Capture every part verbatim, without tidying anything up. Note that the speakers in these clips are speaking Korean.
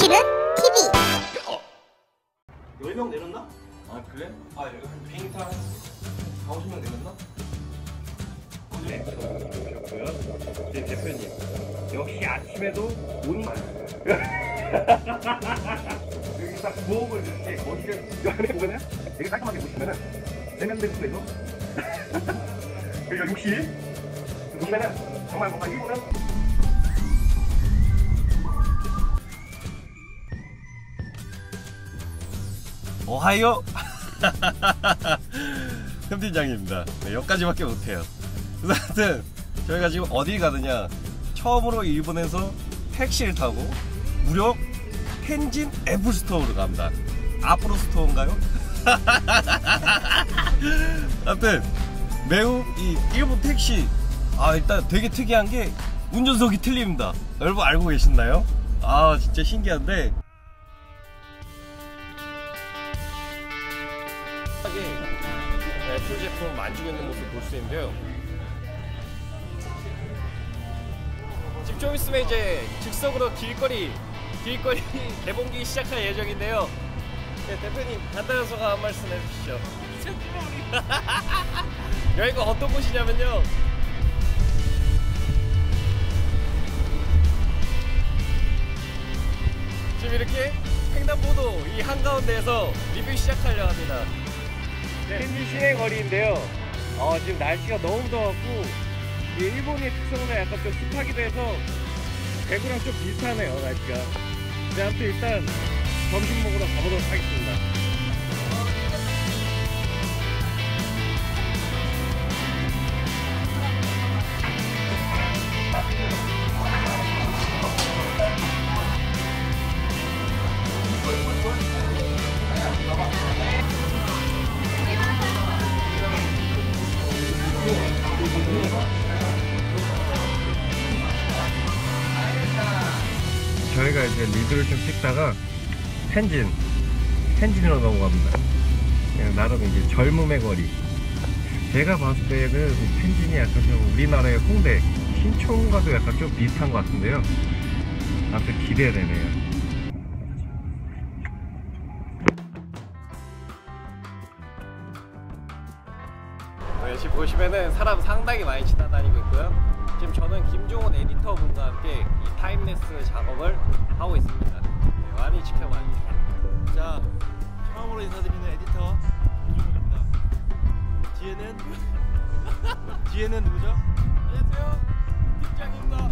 뭉치는 티비. 열 명 내렸나? 아 그래? 아 여기 한 비행기 타한 사오십 명 내렸나? 네. 그렇고요. 네, 대표님. 역시 아침에도 온 여기 딱 부엌을 이렇게 어디를 이 안에 보면은 되게 깔끔하게 보시면은 세면대 수도 있고 그리고 욕실 보시면은 정말 뭔가 일본은 오하요. 흠 팀장입니다. 네, 여기까지밖에 못해요. 그래서 하여튼 저희가 지금 어디 가느냐, 처음으로 일본에서 택시를 타고 무려 텐진 애플스토어로 갑니다. 앞으로 스토어인가요? 하여튼 매우 이 일본 택시, 아 일단 되게 특이한 게 운전석이 틀립니다. 여러분 알고 계시나요? 아 진짜 신기한데, 애플 제품을 만지고 있는 모습을 볼 수 있는데요. 지금 좀 있으면 이제 즉석으로 길거리 길거리 개봉기 시작할 예정인데요. 네, 대표님 간단한 소감 한 말씀 해주시죠. 여기가 어떤 곳이냐면요, 지금 이렇게 횡단보도 이 한가운데에서 리뷰 시작하려고 합니다. 텐진 시내 거리인데요. 어, 지금 날씨가 너무 더웠고 이 일본의 특성은 약간 좀 습하기도 해서 대구랑 좀 비슷하네요, 날씨가. 근데 아무튼 일단 점심 먹으러 가보도록 하겠습니다. 저희가 이제 리뷰를 좀 찍다가 텐진, 텐진으로 넘어갑니다. 그냥 나름 이제 젊음의 거리. 제가 봤을 때는 텐진이 약간 좀 우리나라의 홍대, 신촌과도 약간 좀 비슷한 것 같은데요. 아무튼 기대되네요. 네, 지금 보시면은 사람 상당히 많이 지나다니고 있고요. 지금 저는 김종훈 에디터 분과 함께 이 타임랩스 작업을 하고 있습니다. 네, 많이 지켜봐 주세요. 자, 처음으로 인사드리는 에디터 김종훈입니다. 뒤에는 뒤에는 누구죠? 안녕하세요, 팀장입니다.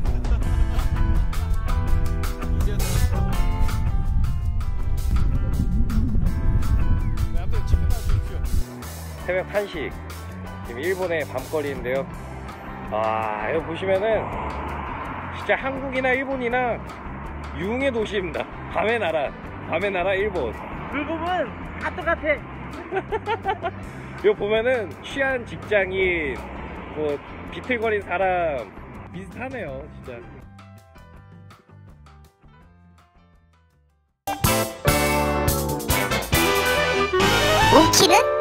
네, 한번 지켜봐 주십시오. 새벽 한 시, 지금 일본의 밤거리인데요. 아, 여기 보시면은 진짜 한국이나 일본이나 융의 도시입니다. 밤의 나라, 밤의 나라 일본. 불금은 다 똑같아. 여기 보면은 취한 직장인, 뭐 비틀거린 사람 비슷하네요, 진짜. 뭉치는